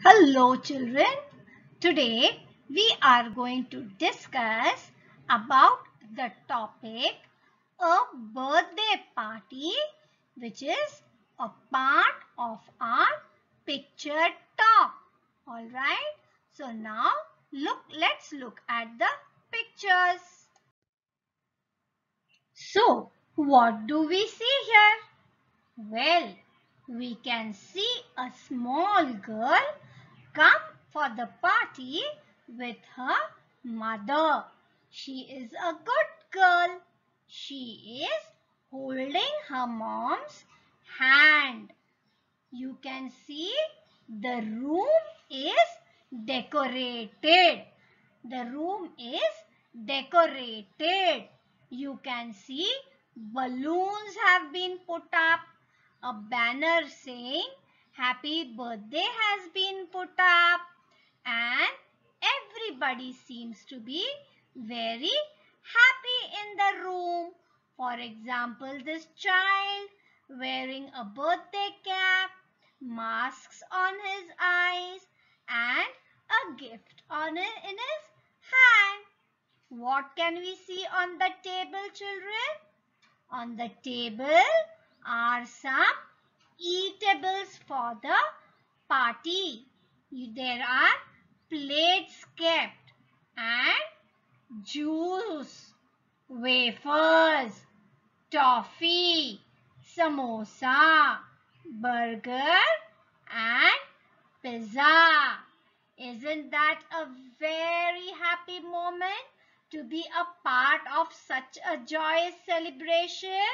Hello children. Today we are going to discuss about the topic a birthday party, which is a part of our picture talk. All right. So now let's look at the pictures. So what do we see here? Well, we can see a small girl come for the party with her mother. She is a good girl. She is holding her mom's hand. You can see the room is decorated. The room is decorated. You can see balloons have been put up. A banner saying happy birthday has been put up, and everybody seems to be very happy in the room. For example, this child wearing a birthday cap, masks on his eyes, and a gift in his hand. What can we see on the table, children? On the table are some eatables for the party. There are plates kept and juice, wafers, toffee, samosa, burger and pizza. Isn't that a very happy moment to be a part of such a joyous celebration?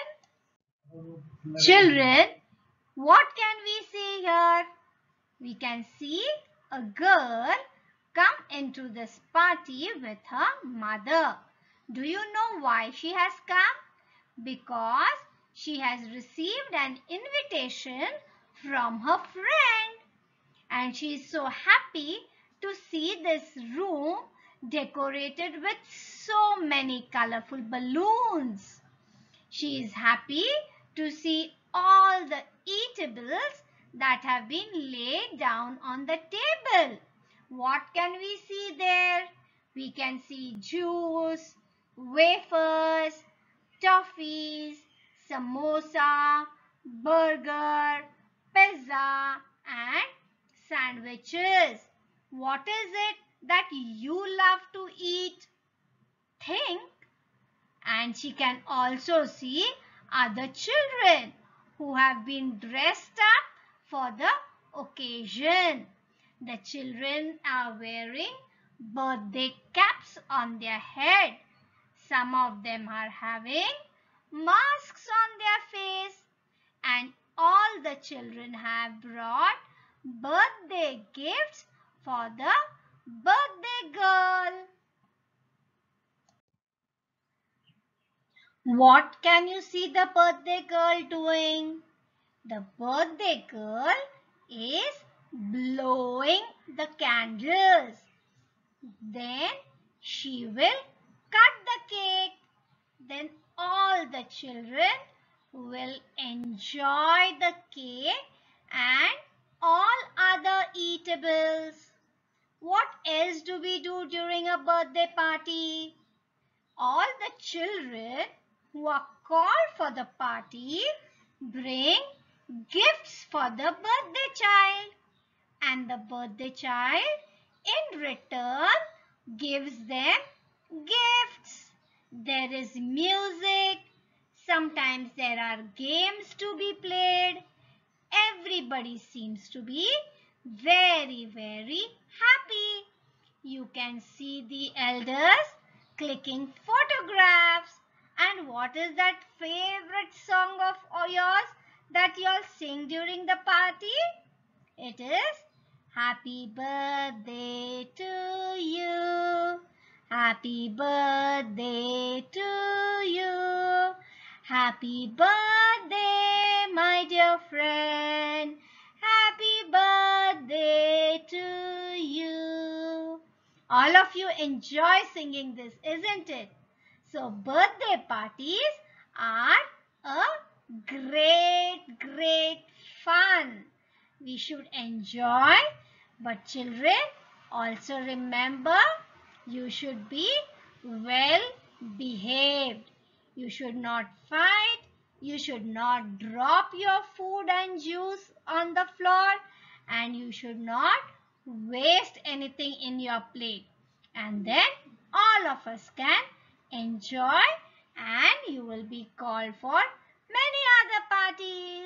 Children, what can we see here? We can see a girl come into this party with her mother. Do you know why she has come? Because she has received an invitation from her friend, and she is so happy to see this room decorated with so many colorful balloons. She is happy to see all the eatables that have been laid down on the table. What can we see there? We can see juice, wafers, toffees, samosa, burger, pizza and sandwiches. What is it that you love to eat? Think. And she can also see other children who have been dressed up for the occasion. The children are wearing birthday caps on their head. Some of them are having masks on their face, and all the children have brought birthday gifts for the birthday girl. What can you see the birthday girl doing? The birthday girl is blowing the candles. Then she will cut the cake. Then all the children will enjoy the cake and all other eatables. What else do we do during a birthday party? All the children who are called for the party bring gifts for the birthday child, and the birthday child in return gives them gifts. There is music, sometimes there are games to be played. Everybody seems to be very, very happy. You can see the elders clicking photographs. And what is that favorite song of yours that you all sing during the party? It is Happy Birthday to you. Happy birthday to you. Happy birthday, my dear friend. Happy birthday to you. All of you enjoy singing this, isn't it? So birthday parties are a great fun. We should enjoy But children, also remember, you should be well behaved. You should not fight. You should not drop your food and juice on the floor. And you should not waste anything in your plate. And then all of us can enjoy, and you will be called for many other parties.